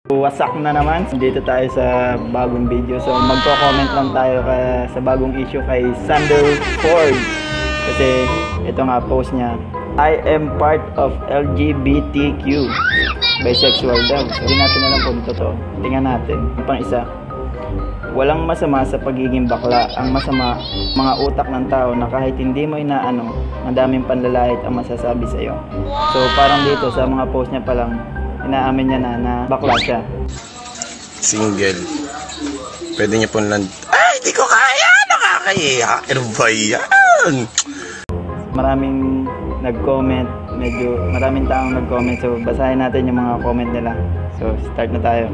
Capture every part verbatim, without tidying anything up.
Wasak na naman. Dito tayo sa bagong video. So magko-comment lang tayo ka, sa bagong issue kay Sander Ford. Kasi ito nga post niya. I am part of L G B T Q. Bisexual daw. So hindi natin alam kung totoo. Tingnan natin. Pang isa. Walang masama sa pagiging bakla. Ang masama, mga utak ng tao na kahit hindi mo inaano, madaming panlalait ang masasabi sa iyo. So parang dito sa mga post niya pa lang, inaamin niya na na bakla siya. Single. Pwede niya pong land... Ay, di ko kaya! Nakakahiya! Ano ba yan? Maraming nag-comment. Medyo maraming taong nag-comment. So basahin natin yung mga comment nila. So start na tayo.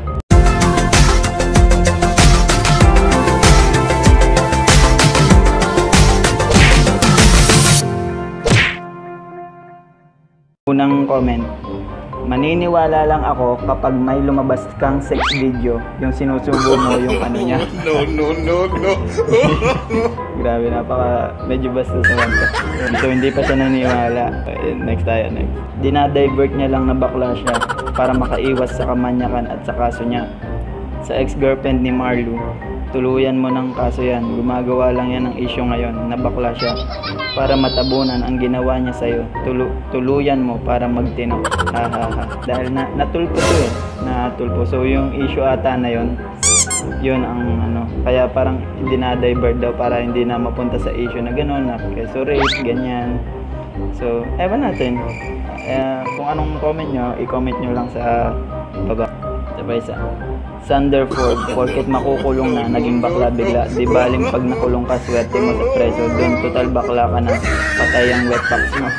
Unang comment. Maniniwala lang ako kapag may lumabas kang sex video, yung sinusubo mo yung ano niya. No, no, no, no. Grabe, napaka medyo bastos naman to. So hindi pa siya naniniwala. Next tayo, next. Dinadivert niya lang na bakla siya para makaiwas sa kamanyakan at sa kaso niya. Sa ex-girlfriend ni Marlo, tuluyan mo ng kaso yan. Gumagawa lang yan ng issue ngayon na bakla siya para matabunan ang ginawa niya sa'yo. Tulu tuluyan mo para magtino. Ha ha ha. Dahil na natulpo to eh. Natulpo. So yung issue ata na yon, yun ang ano. Kaya parang dinadivert daw para hindi na mapunta sa issue na gano'n. Na keso rape, ganyan. So, ewan natin. Uh, kung anong comment nyo, i-comment nyo lang sa baba. Sabay sa Sander Ford, porket makukulong na, naging bakla bigla. Di baling pag nakulong ka, swerte mo sa preso. Doon total bakla ka na, patay ang wet packs mo.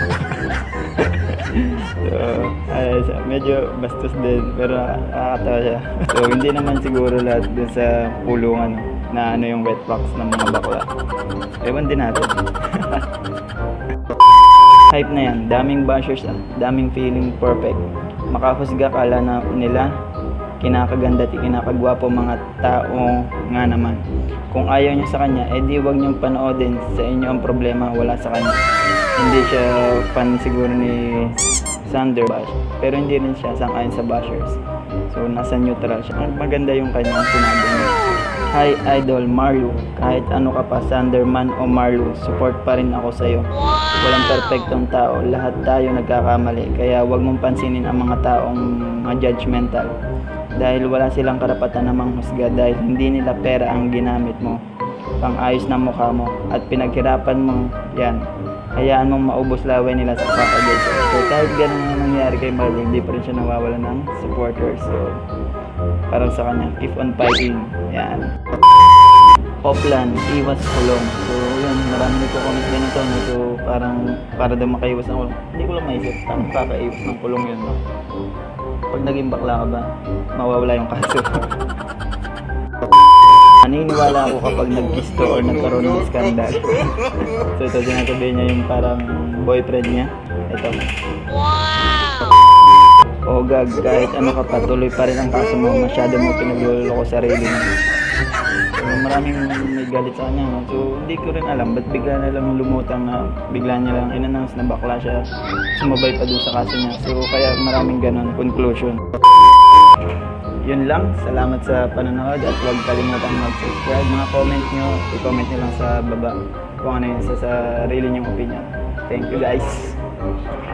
So, ay, medyo bastos din, pero nakakatawa siya. So, hindi naman siguro lahat dun sa pulungan na ano yung wet packs ng mga bakla. Ewan din natin. Hype na yan, daming bashers, daming feeling perfect. Makahusga kala na nila kinakaganda at kinakagwapo mga tao nga naman. Kung ayaw niyo sa kanya, edi wag niyong panoodin. Sa inyo ang problema, wala sa kanya. Hindi siya fan siguro ni Sander Bash, pero hindi rin siya sang-ayon sa bashers. So nasa neutral siya. Maganda yung kanyang sinabi niya. Hi Idol Marlo, kahit ano ka pa, Sander man o Marlo, support pa rin ako sa'yo. Walang perfectong tao, lahat tayo nagkakamali. Kaya wag mong pansinin ang mga taong mga judgmental. Dahil wala silang karapatan na manghusga dahil hindi nila pera ang ginamit mo, pang-ayos ng mukha mo, at pinaghirapan mo yan. Hayaan mong maubos laway nila sa kakagay. So kahit ganun ang nangyari kay Marlo, hindi pa rin siya nawawala ng supporters. So parang sa kanya, keep on fighting. Yan. Oplan, iwas kulong. So yun, marami nagko-comment din ito. So parang para daw makaiwas ng kulong. Hindi ko lang maisip, paano kakaiwas ng kulong yun, no? Pag naging bakla ka ba, mawawala yung kaso. Naniniwala ako kapag nag-kisto or nagkaroon ng skandal. So ito, sinasabihin niya yung parang boyfriend niya. Ito. O gag, kahit ano ka pa, tuloy pa rin ang kaso mo. Masyado mo pinagluloko sa sarili mo. So maraming may galit sa kanya. No? So hindi ko rin alam, ba't bigla na lang lumutang na bigla niya lang in-announce na bakla siya. Sumabay pa dun sa kaso niya. So kaya maraming ganon conclusion. Yun lang, salamat sa panonood at huwag kalimutang mag-subscribe. Mga comment nyo, i-comment nyo lang sa baba kung ano yun sa sarili nyong opinion. Thank you guys.